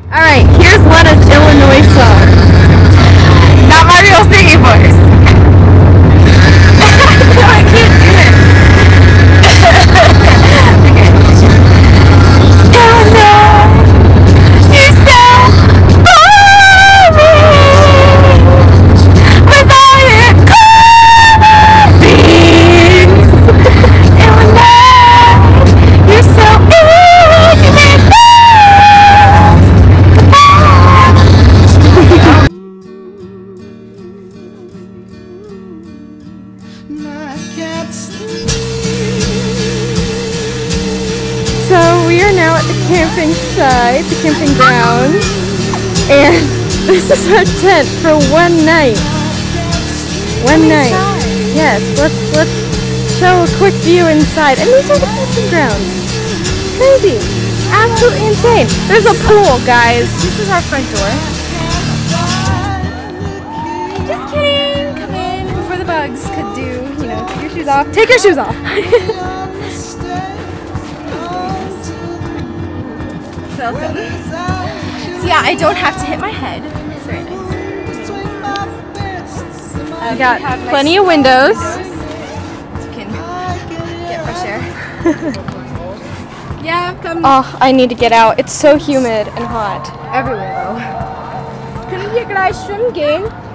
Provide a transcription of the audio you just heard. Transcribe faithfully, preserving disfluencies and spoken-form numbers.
Alright, here's Lena's Illinois song. Not my real singing voice. No, I can't do it. Illinois, you sound boring without your common beans. Illinois, you're so ignorant. So we are now at the camping site, the camping ground, and this is our tent for one night. One night. Yes, let's let's show a quick view inside. And these are the camping grounds. Crazy. Absolutely insane. There's a pool, guys. This is our front door. Just kidding. Come in before the bugs could do, you know, take your shoes off. Take your shoes off. Welcome. So yeah, I don't have to hit my head. It's very nice. Um, we got we plenty nice of windows. windows. So you can get fresh air. Yeah, come. Oh, I need to get out. It's so humid and hot. Everywhere though. Können wir gleich schwimmen gehen?